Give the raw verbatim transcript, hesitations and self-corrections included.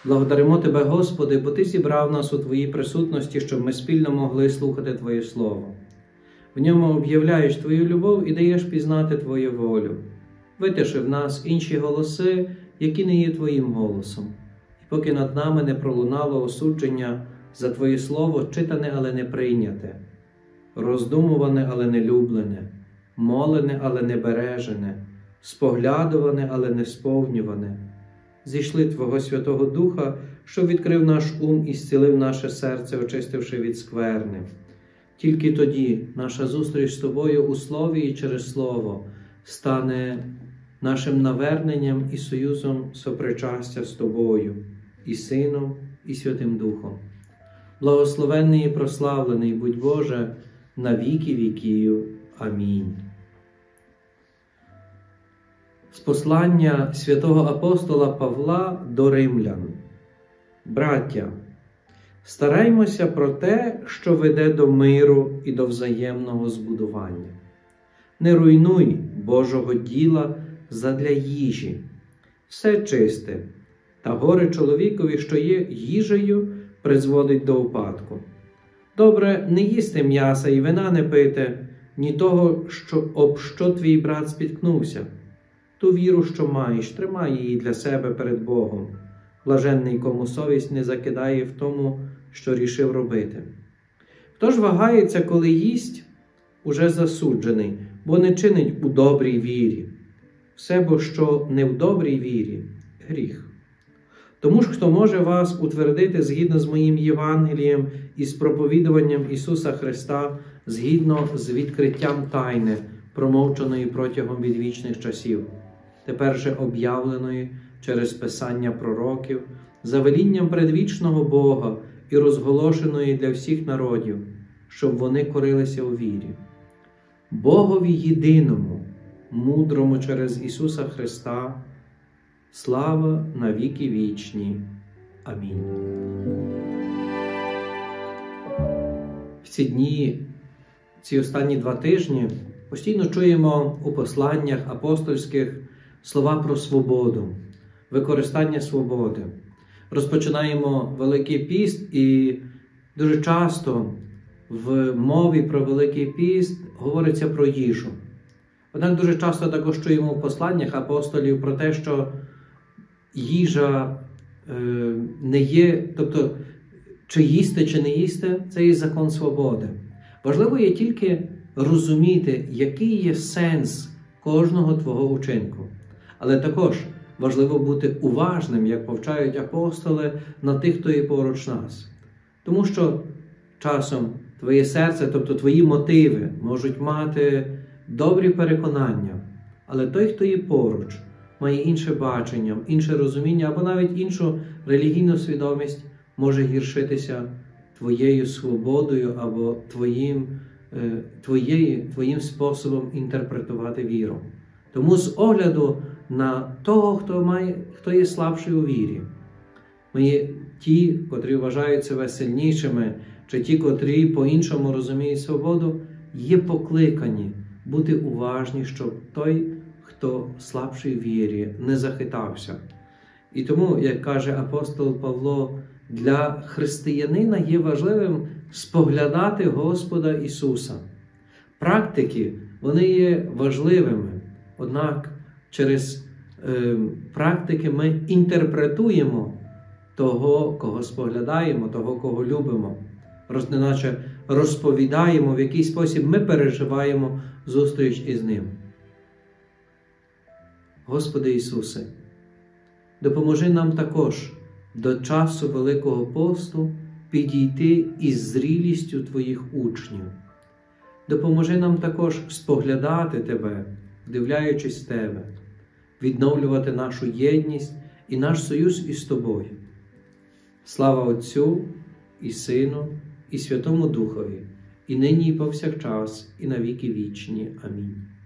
Благодаримо Тебе, Господи, бо Ти зібрав нас у Твоїй присутності, щоб ми спільно могли слухати Твоє Слово. В ньому об'являєш Твою любов і даєш пізнати Твою волю. Витиши в нас інші голоси, які не є Твоїм голосом. І поки над нами не пролунало осудження за Твоє Слово, читане, але не прийняте, роздумуване, але не люблене, молене, але не бережене, споглядуване, але не сповнюване, зійшли Твого Святого Духа, що відкрив наш ум і зцілив наше серце, очистивши від скверни. Тільки тоді наша зустріч з Тобою у Слові і через Слово стане нашим наверненням і союзом сопричастя з Тобою, і Сином, і Святим Духом. Благословенний і прославлений будь Боже на віки віків. Амінь. З послання святого апостола Павла до римлян. Браття, стараймося про те, що веде до миру і до взаємного збудування. Не руйнуй Божого діла задля їжі. Все чисте, та горе чоловікові, що є їжею, призводить до упадку. Добре не їсти м'яса і вина не пити, ні того, що, об що твій брат спіткнувся. Ту віру, що маєш, тримай її для себе перед Богом. Блаженний, кому совість не закидає в тому, що рішив робити. Хто ж вагається, коли їсть, уже засуджений, бо не чинить у добрій вірі. Все, бо що не в добрій вірі – гріх. Тому ж, хто може вас утвердити згідно з моїм Євангелієм і з проповідуванням Ісуса Христа, згідно з відкриттям тайни, промовчаної протягом відвічних часів, тепер же об'явленої через писання пророків, за велінням предвічного Бога і розголошеної для всіх народів, щоб вони корилися у вірі. Богові єдиному, мудрому через Ісуса Христа, слава на віки вічні. Амінь. В ці дні, ці останні два тижні, постійно чуємо у посланнях апостольських слова про свободу, використання свободи. Розпочинаємо Великий піст і дуже часто в мові про Великий піст говориться про їжу. Однак дуже часто також чуємо в посланнях апостолів про те, що їжа е, не є, тобто чи їсти, чи не їсти, це є закон свободи. Важливо є тільки розуміти, який є сенс кожного твого учинку. Але також важливо бути уважним, як повчають апостоли, на тих, хто є поруч нас. Тому що часом твоє серце, тобто твої мотиви, можуть мати добрі переконання, але той, хто є поруч, має інше бачення, інше розуміння або навіть іншу релігійну свідомість, може гіршитися твоєю свободою або твоїм, е, твоєю, твоїм способом інтерпретувати віру. Тому з огляду на того, хто, має, хто є слабший у вірі, ми є ті, котрі вважають себе сильнішими, чи ті, котрі по-іншому розуміють свободу, є покликані бути уважні, щоб той, хто слабший в вірі, не захитався. І тому, як каже апостол Павло, для християнина є важливим споглядати Господа Ісуса. Практики, вони є важливими, однак через е, практики ми інтерпретуємо того, кого споглядаємо, того, кого любимо. Роз, неначе розповідаємо, в який спосіб ми переживаємо зустріч із Ним. Господи Ісусе, допоможи нам також до часу Великого посту підійти із зрілістю Твоїх учнів. Допоможи нам також споглядати Тебе, вдивляючись в Тебе, відновлювати нашу єдність і наш союз із Тобою. Слава Отцю і Сину, і Святому Духові, і нині, і повсякчас, і на віки вічні. Амінь.